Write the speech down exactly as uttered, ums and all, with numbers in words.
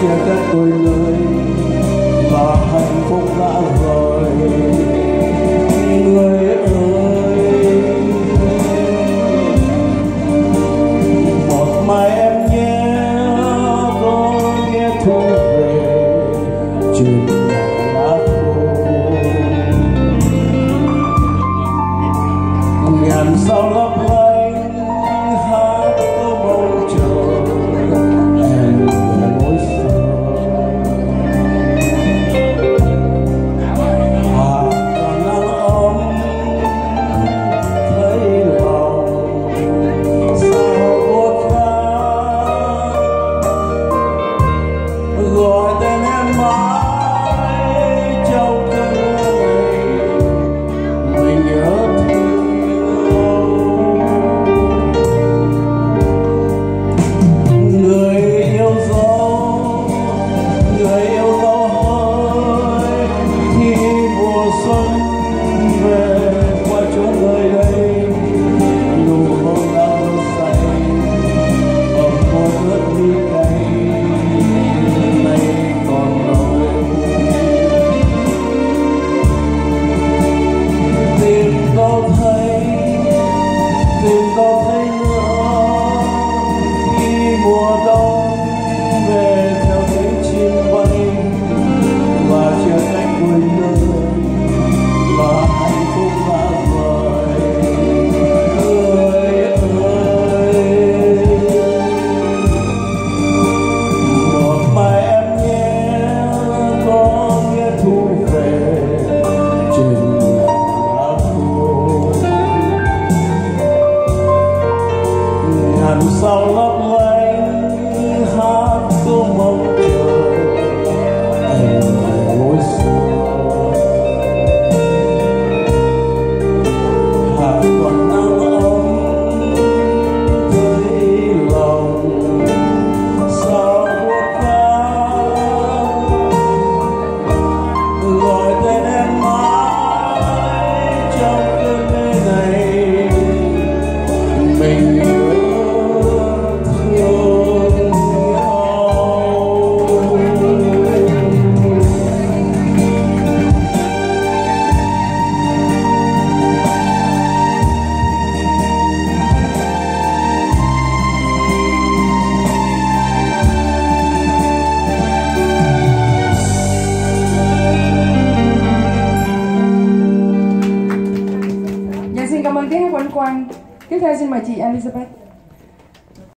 chia cách đôi nơi và hạnh phúc đã vời. Người ơi, một mai em nhé có ghé thu về trên lá khô. Ngàn sao lấp lánh hát có mong chờ em về mối xưa. Hòa còn nắng ấm thấy lòng sao buốt vã, gọi tên em mãi trong cơn mơ này. Mình nhớ sao lấp lánh hát câu mong chờ em về lối xưa. Hạ còn nắng ấm thấy lòng sao buốt vã, gọi tên em mãi trong cơn mê này. Mình Dạ, xin cảm ơn tiếng hát của anh Quang. Tiếp theo xin mời chị Elizabeth.